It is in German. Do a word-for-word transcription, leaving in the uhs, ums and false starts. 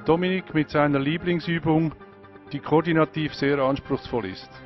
Dominik mit seiner Lieblingsübung, die koordinativ sehr anspruchsvoll ist.